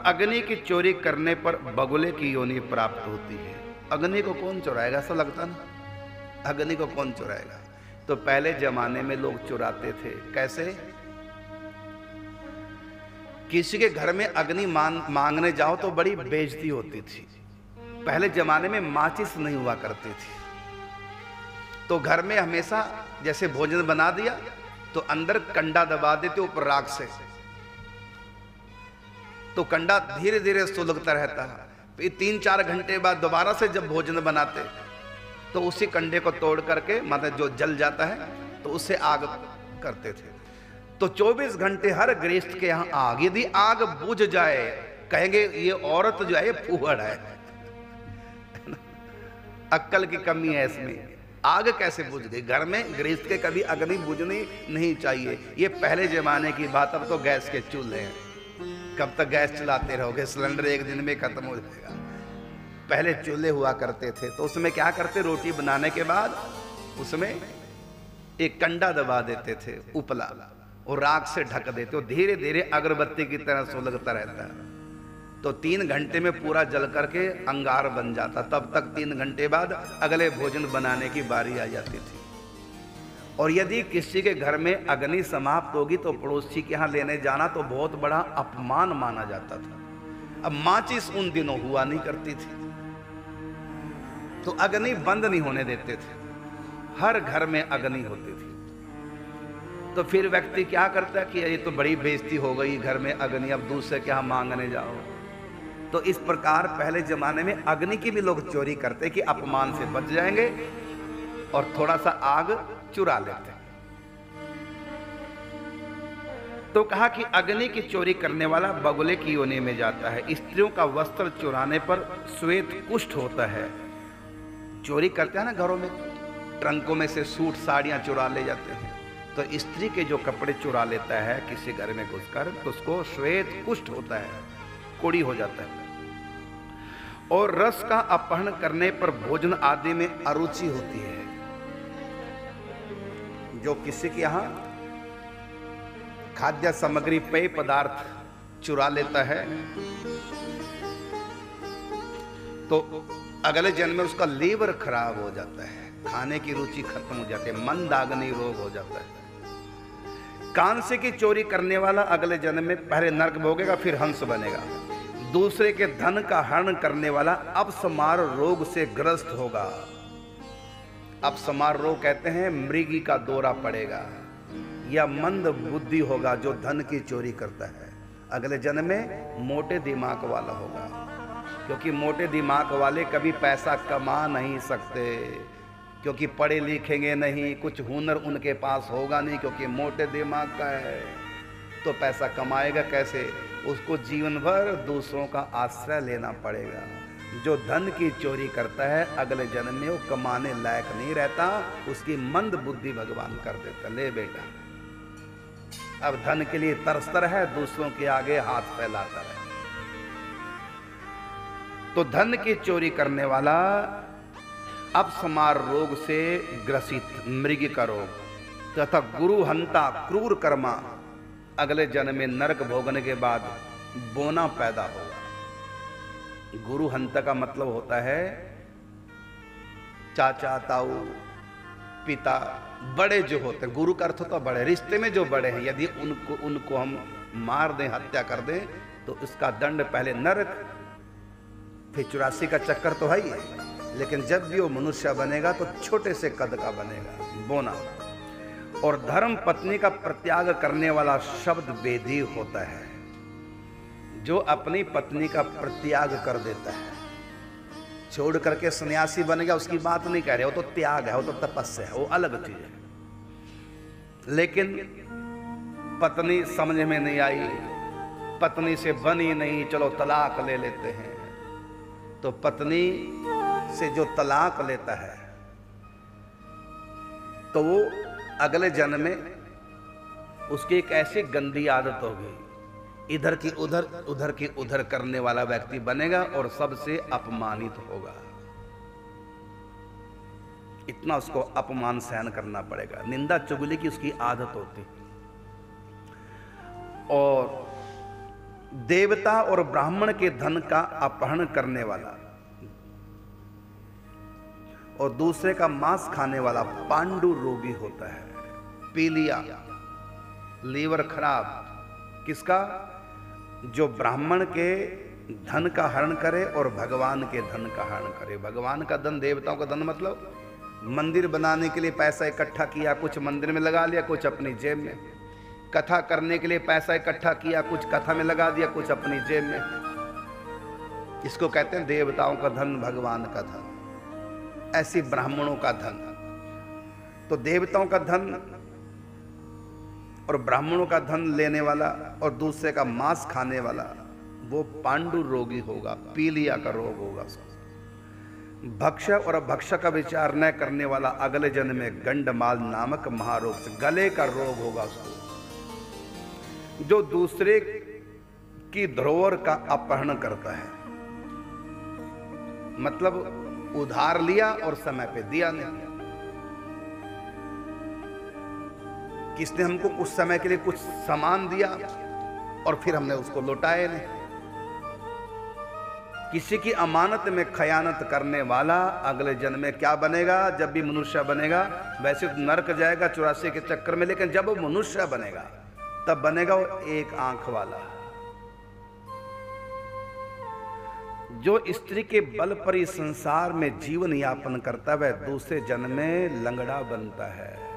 अग्नि की चोरी करने पर बगुले की योनि प्राप्त होती है। अग्नि को कौन चुराएगा, ऐसा लगता ना, अग्नि को कौन चुराएगा। तो पहले जमाने में लोग चुराते थे। कैसे? किसी के घर में अग्नि मांगने जाओ तो बड़ी बेइज्जती होती थी। पहले जमाने में माचिस नहीं हुआ करती थी, तो घर में हमेशा जैसे भोजन बना दिया तो अंदर कंडा दबा देते ऊपर राख से, तो कंडा धीरे धीरे सुलगता रहता है। फिर 3-4 घंटे बाद दोबारा से जब भोजन बनाते तो उसी कंडे को तोड़ करके मतलब जो जल जाता है तो उससे आग करते थे। तो 24 घंटे हर गृहस्थ के यहाँ आग, यदि आग बुझ जाए कहेंगे ये औरत जो है ये फूहड़ है, अक्ल की कमी है इसमें। आग कैसे बुझ गई? घर में गृहस्थ के कभी अग्नि बुझनी नहीं चाहिए। ये पहले जमाने की बात, अब तो गैस के चूल्हे हैं, कब तक गैस चलाते रहोगे, सिलेंडर एक दिन में खत्म हो जाएगा। पहले चूल्हे हुआ करते थे, तो उसमें क्या करते, रोटी बनाने के बाद उसमें एक कंडा दबा देते थे उपला और राख से ढक देते, और धीरे धीरे अगरबत्ती की तरह सुलगता रहता है। तो 3 घंटे में पूरा जल करके अंगार बन जाता। तब तक 3 घंटे बाद अगले भोजन बनाने की बारी आ जाती थी। और यदि किसी के घर में अग्नि समाप्त होगी तो पड़ोसी के यहाँ लेने जाना तो बहुत बड़ा अपमान माना जाता था। अब माचिस उन दिनों हुआ नहीं करती थी, तो अग्नि बंद नहीं होने देते थे, हर घर में अग्नि होती थी। तो फिर व्यक्ति क्या करता कि ये तो बड़ी बेइज्जती हो गई, घर में अग्नि, अब दूसरे के यहाँ मांगने जाओ। तो इस प्रकार पहले जमाने में अग्नि की भी लोग चोरी करते कि अपमान से बच जाएंगे और थोड़ा सा आग चुरा लेते। तो कहा कि अग्नि की चोरी करने वाला बगुले की योनि में जाता है। स्त्रियों का वस्त्र चुराने पर श्वेत कुष्ठ होता है। चोरी करते हैं ना घरों में, ट्रंकों में से सूट साड़ियां चुरा ले जाते हैं, तो स्त्री के जो कपड़े चुरा लेता है किसी घर में घुसकर तो उसको श्वेत कुष्ठ होता है, कोड़ी हो जाता है। और रस का अपहरण करने पर भोजन आदि में अरुचि होती है। जो किसी के यहां खाद्य सामग्री, पेय पदार्थ चुरा लेता है तो अगले जन्म में उसका लीवर खराब हो जाता है, खाने की रुचि खत्म हो जाती है, मंदाग्नि रोग हो जाता है। कान से की चोरी करने वाला अगले जन्म में पहले नरक भोगेगा फिर हंस बनेगा। दूसरे के धन का हरण करने वाला अपस्मार रोग से ग्रस्त होगा। अपस्मार रोग कहते हैं मृगी का दौरा पड़ेगा, या मंद बुद्धि होगा जो धन की चोरी करता है। अगले जन्म में मोटे दिमाग वाला होगा, क्योंकि मोटे दिमाग वाले कभी पैसा कमा नहीं सकते, क्योंकि पढ़े लिखेंगे नहीं, कुछ हुनर उनके पास होगा नहीं, क्योंकि मोटे दिमाग का है। तो पैसा कमाएगा कैसे? उसको जीवन भर दूसरों का आश्रय लेना पड़ेगा। जो धन की चोरी करता है अगले जन्म में वो कमाने लायक नहीं रहता, उसकी मंद बुद्धि भगवान कर देता। ले बेटा, अब धन के लिए तरसता रहे, दूसरों के आगे हाथ फैलाता रहे। तो धन की चोरी करने वाला अपस्मार रोग से ग्रसित, मृग का रोग, तथा गुरु हंता क्रूर कर्मा अगले जन्म में नरक भोगने के बाद बोना पैदा होगा। गुरु हंता का मतलब होता है चाचा, ताऊ, पिता, बड़े जो होते हैं। गुरु का अर्थ होता है बड़े, रिश्ते में जो बड़े हैं। यदि उनको हम मार दें, हत्या कर दें तो इसका दंड पहले नरक, फिर 84 का चक्कर तो है ही है। लेकिन जब भी वो मनुष्य बनेगा तो छोटे से कद का बनेगा, बोना। और धर्म पत्नी का प्रत्याग करने वाला शब्द वेदी होता है। जो अपनी पत्नी का प्रत्याग कर देता है, छोड़ करके सन्यासी बन गया, उसकी बात नहीं कह रहे, वो तो त्याग है, वो तो तपस्या है, वो अलग चीज है। लेकिन पत्नी समझ में नहीं आई, पत्नी से बनी नहीं, चलो तलाक ले लेते हैं। तो पत्नी से जो तलाक लेता है तो वो अगले जन्म में उसकी एक ऐसी गंदी आदत होगी, इधर की उधर, उधर की उधर करने वाला व्यक्ति बनेगा और सबसे अपमानित होगा। इतना उसको अपमान सहन करना पड़ेगा, निंदा चुगली की उसकी आदत होती। और देवता और ब्राह्मण के धन का अपहरण करने वाला और दूसरे का मांस खाने वाला पांडु रोगी होता है। पीलिया, लीवर खराब, किसका? जो ब्राह्मण के धन का हरण करे और भगवान के धन का हरण करे। भगवान का धन, देवताओं का धन मतलब मंदिर बनाने के लिए पैसा इकट्ठा किया, कुछ मंदिर में लगा लिया, कुछ अपनी जेब में। कथा करने के लिए पैसा इकट्ठा किया, कुछ कथा में लगा दिया, कुछ अपनी जेब में। इसको कहते हैं देवताओं का धन, भगवान का धन। ऐसी ब्राह्मणों का धन। तो देवताओं का धन और ब्राह्मणों का धन लेने वाला और दूसरे का मांस खाने वाला वो पांडु रोगी होगा, पीलिया का रोग होगा उसको। भक्षक और भक्षक का विचार न करने वाला अगले जन्म में गंडमाल नामक महारोग से गले का रोग होगा उसको। जो दूसरे की धरोहर का अपहरण करता है, मतलब उधार लिया और समय पे दिया नहीं। किसने हमको कुछ समय के लिए कुछ सामान दिया और फिर हमने उसको लौटाए नहीं। किसी की अमानत में खयानत करने वाला अगले जन्म में क्या बनेगा? जब भी मनुष्य बनेगा, वैसे तो नरक जाएगा 84 के चक्कर में, लेकिन जब वो मनुष्य बनेगा तब बनेगा वो एक आंख वाला। जो स्त्री के बल पर इस संसार में जीवन यापन करता है वह दूसरे जन्म में लंगड़ा बनता है।